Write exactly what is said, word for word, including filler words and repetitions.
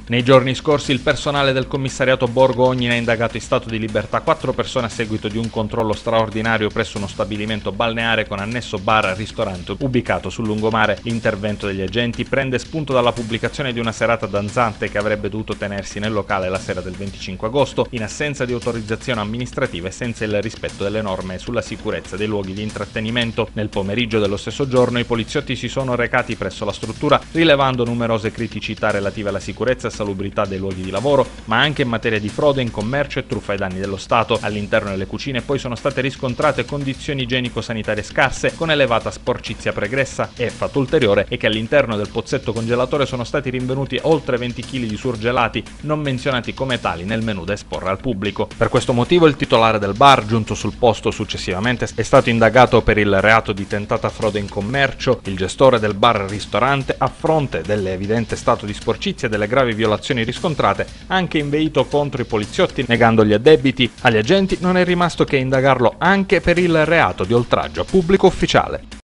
Nei giorni scorsi il personale del commissariato Borgo Ognina ha indagato in stato di libertà quattro persone a seguito di un controllo straordinario presso uno stabilimento balneare con annesso bar e ristorante ubicato sul lungomare. L'intervento degli agenti prende spunto dalla pubblicazione di una serata danzante che avrebbe dovuto tenersi nel locale la sera del venticinque agosto in assenza di autorizzazione amministrativa e senza il rispetto delle norme sulla sicurezza dei luoghi di intrattenimento. Nel pomeriggio dello stesso giorno i poliziotti si sono recati presso la struttura rilevando numerose criticità relative alla sicurezza e salubrità dei luoghi di lavoro, ma anche in materia di frode in commercio e truffa ai danni dello Stato. All'interno delle cucine poi sono state riscontrate condizioni igienico-sanitarie scarse con elevata sporcizia pregressa e, fatto ulteriore, è che all'interno del pozzetto congelatore sono stati rinvenuti oltre venti chili di surgelati non menzionati come tali nel menù da esporre al pubblico. Per questo motivo il titolare del bar, giunto sul posto successivamente, è stato indagato per il reato di tentata frode in commercio. Il gestore del bar-ristorante, a fronte dell'evidente stato di sporcizia e delle gravi violazioni riscontrate, ha anche inveito contro i poliziotti negando gli addebiti. Agli agenti non è rimasto che indagarlo anche per il reato di oltraggio a pubblico ufficiale.